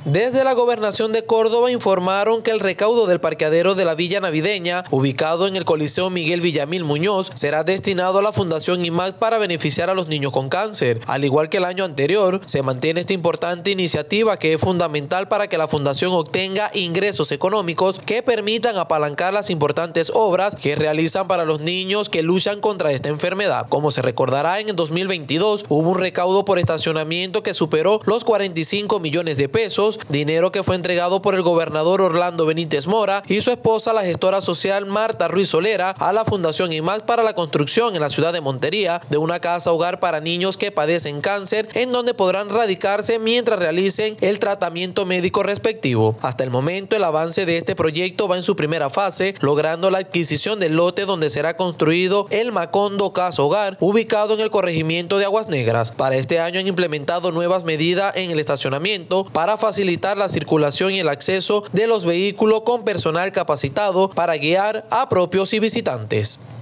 Desde la Gobernación de Córdoba informaron que el recaudo del parqueadero de la Villa Navideña, ubicado en el Coliseo Miguel Villamil Muñoz, será destinado a la Fundación IMACT para beneficiar a los niños con cáncer. Al igual que el año anterior, se mantiene esta importante iniciativa que es fundamental para que la Fundación obtenga ingresos económicos que permitan apalancar las importantes obras que realizan para los niños que luchan contra esta enfermedad. Como se recordará, en el 2022 hubo un recaudo por estacionamiento que superó los 45 millones de pesos, dinero que fue entregado por el gobernador Orlando Benítez Mora y su esposa, la gestora social Marta Ruiz Solera, a la Fundación IMACT para la construcción en la ciudad de Montería de una casa hogar para niños que padecen cáncer, en donde podrán radicarse mientras realicen el tratamiento médico respectivo. Hasta el momento, el avance de este proyecto va en su primera fase, logrando la adquisición del lote donde será construido el Macondo Casa Hogar, ubicado en el corregimiento de Aguas Negras. Para este año han implementado nuevas medidas en el estacionamiento para facilitar la circulación y el acceso de los vehículos con personal capacitado para guiar a propios y visitantes.